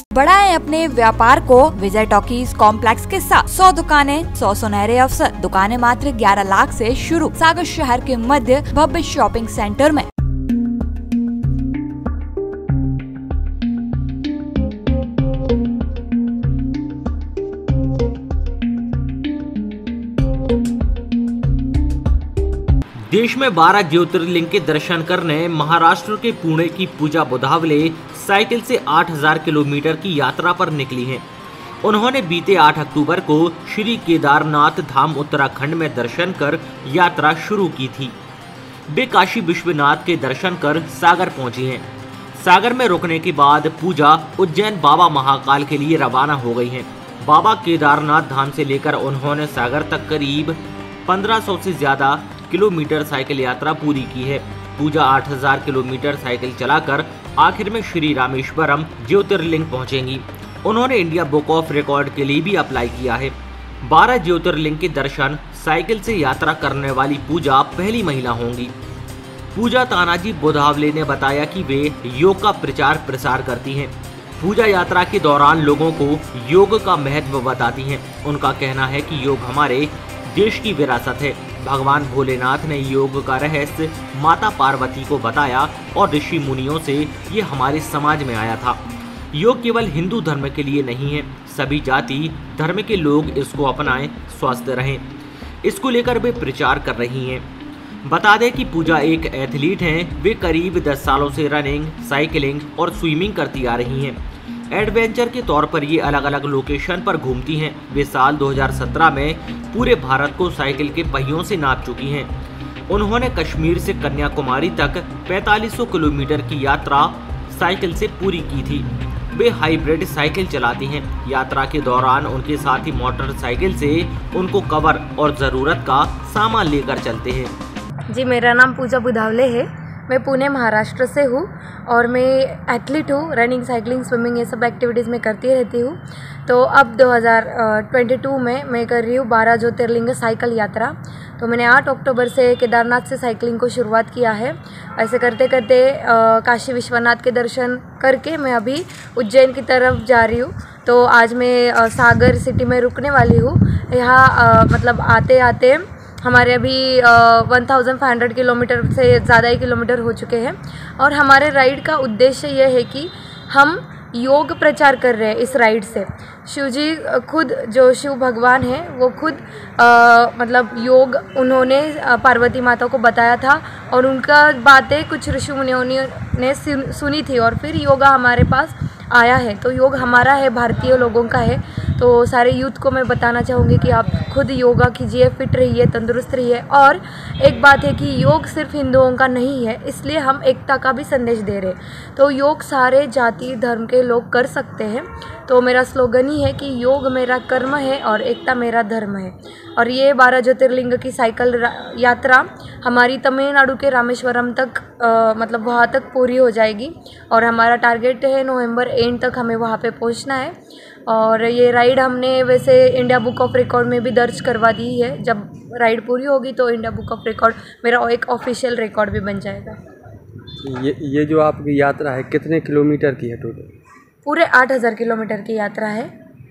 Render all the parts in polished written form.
बढ़ाएं अपने व्यापार को विजय टॉकीज कॉम्प्लेक्स के साथ 100 दुकानें, 100 सुनहरे अवसर। दुकानें मात्र 11 लाख से शुरू। सागर शहर के मध्य भव्य शॉपिंग सेंटर में। देश में 12 ज्योतिर्लिंग के दर्शन करने महाराष्ट्र के पुणे की पूजा बुधावले साइकिल से 8000 किलोमीटर की यात्रा पर निकली हैं। उन्होंने बीते 8 अक्टूबर को श्री केदारनाथ धाम उत्तराखंड में दर्शन कर यात्रा शुरू की थी। वे काशी विश्वनाथ के दर्शन कर सागर पहुंची हैं। सागर में रुकने के बाद पूजा उज्जैन बाबा महाकाल के लिए रवाना हो गई हैं। बाबा केदारनाथ धाम से लेकर उन्होंने सागर तक करीब 1500 से ज्यादा किलोमीटर साइकिल यात्रा पूरी की है। पूजा 8000 किलोमीटर साइकिल चलाकर आखिर में श्री रामेश्वरम ज्योतिर्लिंग पहुंचेंगी। उन्होंने इंडिया बुक ऑफ रिकॉर्ड के लिए भी अप्लाई किया है। 12 ज्योतिर्लिंग के दर्शन साइकिल से यात्रा करने वाली पूजा पहली महिला होंगी। पूजा तानाजी बुधावले ने बताया कि वे योग का प्रचार प्रसार करती हैं। पूजा यात्रा के दौरान लोगों को योग का महत्व बताती हैं। उनका कहना है कि योग हमारे देश की विरासत है। भगवान भोलेनाथ ने योग का रहस्य माता पार्वती को बताया और ऋषि मुनियों से ये हमारे समाज में आया था। योग केवल हिंदू धर्म के लिए नहीं है, सभी जाति धर्म के लोग इसको अपनाएं, स्वस्थ रहें। इसको लेकर वे प्रचार कर रही हैं। बता दें कि पूजा एक एथलीट हैं। वे करीब 10 सालों से रनिंग, साइकिलिंग और स्विमिंग करती आ रही हैं। एडवेंचर के तौर पर ये अलग अलग लोकेशन पर घूमती हैं। वे साल 2017 में पूरे भारत को साइकिल के पहियों से नाप चुकी हैं। उन्होंने कश्मीर से कन्याकुमारी तक 4500 किलोमीटर की यात्रा साइकिल से पूरी की थी। वे हाइब्रिड साइकिल चलाती हैं। यात्रा के दौरान उनके साथी मोटरसाइकिल से उनको कवर और ज़रूरत का सामान लेकर चलते हैं। जी, मेरा नाम पूजा बुधावले है। मैं पुणे महाराष्ट्र से हूँ और मैं एथलीट हूँ। रनिंग, साइकिलिंग, स्विमिंग ये सब एक्टिविटीज़ मैं करती रहती हूँ। तो अब 2022 में मैं कर रही हूँ 12 ज्योतिर्लिंग साइकिल यात्रा। तो मैंने 8 अक्टूबर से केदारनाथ से साइकिलिंग को शुरुआत किया है। ऐसे करते करते काशी विश्वनाथ के दर्शन करके मैं अभी उज्जैन की तरफ जा रही हूँ। तो आज मैं सागर सिटी में रुकने वाली हूँ। यहाँ मतलब आते आते हमारे अभी 1500 किलोमीटर से ज़्यादा ही किलोमीटर हो चुके हैं। और हमारे राइड का उद्देश्य यह है कि हम योग प्रचार कर रहे हैं इस राइड से। शिव जी खुद, जो शिव भगवान हैं, वो खुद मतलब योग उन्होंने पार्वती माता को बताया था और उनका बातें कुछ ऋषि मुनियों ने सुनी थी और फिर योगा हमारे पास आया है। तो योग हमारा है, भारतीय लोगों का है। तो सारे यूथ को मैं बताना चाहूँगी कि आप खुद योगा कीजिए, फिट रहिए, तंदुरुस्त रहिए। और एक बात है कि योग सिर्फ हिंदुओं का नहीं है, इसलिए हम एकता का भी संदेश दे रहे हैं। तो योग सारे जाति धर्म के लोग कर सकते हैं। तो मेरा स्लोगन ही है कि योग मेरा कर्म है और एकता मेरा धर्म है। और ये 12 ज्योतिर्लिंग की साइकिल यात्रा हमारी तमिलनाडु के रामेश्वरम तक मतलब वहाँ तक पूरी हो जाएगी। और हमारा टारगेट है नवंबर एंड तक हमें वहाँ पे पहुँचना है। और ये राइड हमने वैसे इंडिया बुक ऑफ रिकॉर्ड में भी दर्ज करवा दी है। जब राइड पूरी होगी तो इंडिया बुक ऑफ रिकॉर्ड मेरा एक ऑफिशियल रिकॉर्ड भी बन जाएगा। ये जो आपकी यात्रा है कितने किलोमीटर की है टोटल? पूरे 8000 किलोमीटर की यात्रा है।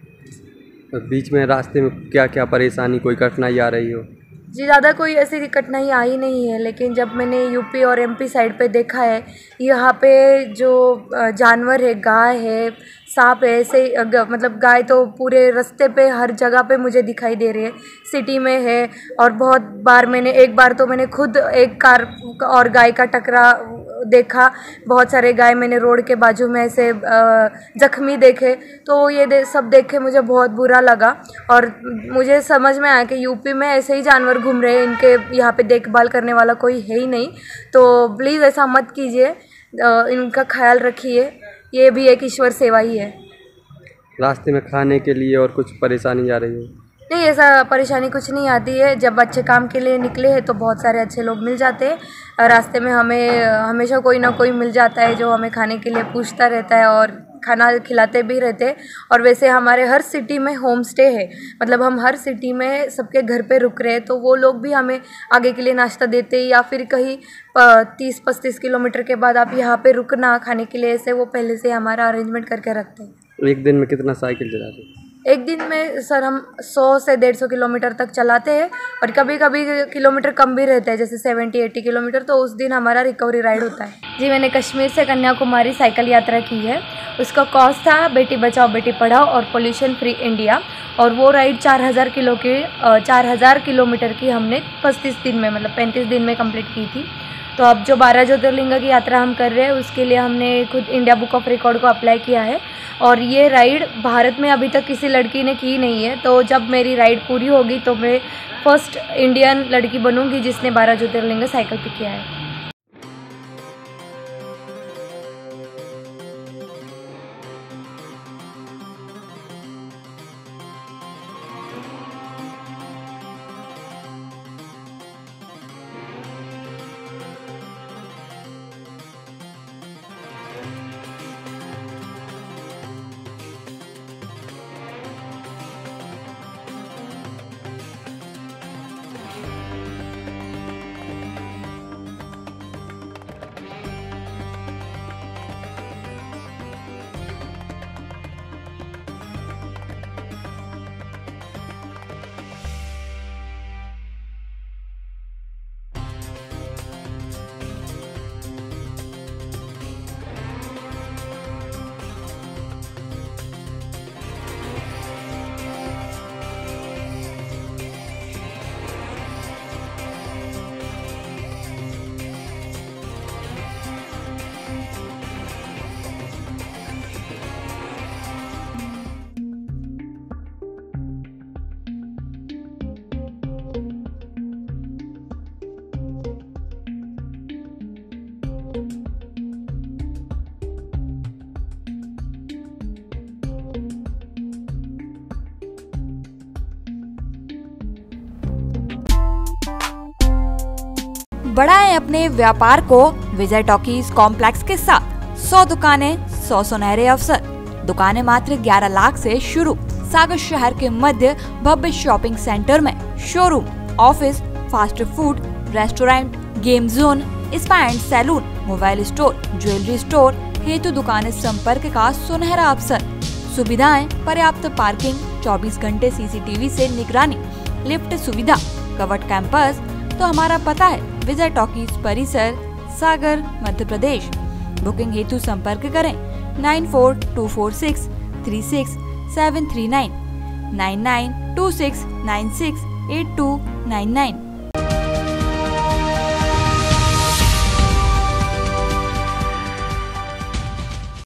और बीच में रास्ते में क्या क्या परेशानी, कोई कठिनाई आ रही हो? जी, ज़्यादा कोई ऐसी कठिनाई आई नहीं है। लेकिन जब मैंने यूपी और एमपी साइड पे देखा है, यहाँ पे जो जानवर है, गाय है, सांप है, ऐसे मतलब गाय तो पूरे रास्ते पे हर जगह पे मुझे दिखाई दे रही है। सिटी में है और बहुत बार एक बार तो मैंने खुद एक कार और गाय का टकरा देखा। बहुत सारे गाय मैंने रोड के बाजू में ऐसे जख्मी देखे। तो ये सब देख के मुझे बहुत बुरा लगा और मुझे समझ में आया कि यूपी में ऐसे ही जानवर घूम रहे हैं, इनके यहाँ पे देखभाल करने वाला कोई है ही नहीं। तो प्लीज़ ऐसा मत कीजिए, इनका ख्याल रखिए। ये भी एक ईश्वर सेवा ही है। रास्ते में खाने के लिए और कुछ परेशानी आ रही है? नहीं, ऐसा परेशानी कुछ नहीं आती है। जब अच्छे काम के लिए निकले हैं तो बहुत सारे अच्छे लोग मिल जाते हैं। रास्ते में हमें हमेशा कोई ना कोई मिल जाता है जो हमें खाने के लिए पूछता रहता है और खाना खिलाते भी रहते हैं। और वैसे हमारे हर सिटी में होम स्टे है, मतलब हम हर सिटी में सबके घर पे रुक रहे हैं। तो वो लोग भी हमें आगे के लिए नाश्ता देते हैं या फिर कहीं 30-35 किलोमीटर के बाद आप यहाँ पे रुकना खाने के लिए, ऐसे वो पहले से हमारा अरेंजमेंट करके रखते हैं। एक दिन में कितना साइकिल चलाते हैं? एक दिन में सर हम 100 से 150 किलोमीटर तक चलाते हैं और कभी कभी किलोमीटर कम भी रहते हैं, जैसे 70-80 किलोमीटर, तो उस दिन हमारा रिकवरी राइड होता है। जी, मैंने कश्मीर से कन्याकुमारी साइकिल यात्रा की है। उसका कॉस्ट था बेटी बचाओ बेटी पढ़ाओ और पोल्यूशन फ्री इंडिया, और वो राइड 4000 किलोमीटर की हमने 35 दिन में, मतलब 35 दिन में कंप्लीट की थी। तो अब जो 12 ज्योतिर्लिंग की यात्रा हम कर रहे हैं उसके लिए हमने खुद इंडिया बुक ऑफ रिकॉर्ड को अप्लाई किया है, और ये राइड भारत में अभी तक किसी लड़की ने की नहीं है। तो जब मेरी राइड पूरी होगी तो मैं फर्स्ट इंडियन लड़की बनूंगी जिसने 12 ज्योतिर्लिंग साइकिल पे किया है। बढ़ाएं अपने व्यापार को विजय टॉकीज कॉम्प्लेक्स के साथ। 100 दुकानें, 100 सुनहरे अवसर। दुकानें मात्र 11 लाख से शुरू। सागर शहर के मध्य भव्य शॉपिंग सेंटर में showroom, office, fast food, restaurant, game zone, spa and salon, mobile store, jewellery store हेतु दुकानें संपर्क का सुनहरा अवसर। सुविधाएं, पर्याप्त पार्किंग, 24 घंटे CCTV से निगरानी, लिफ्ट सुविधा, कवर्ड कैंपस। तो हमारा पता है विजय टॉकीज परिसर, सागर, मध्य प्रदेश। बुकिंग हेतु संपर्क करें 9424636739, 9926968299।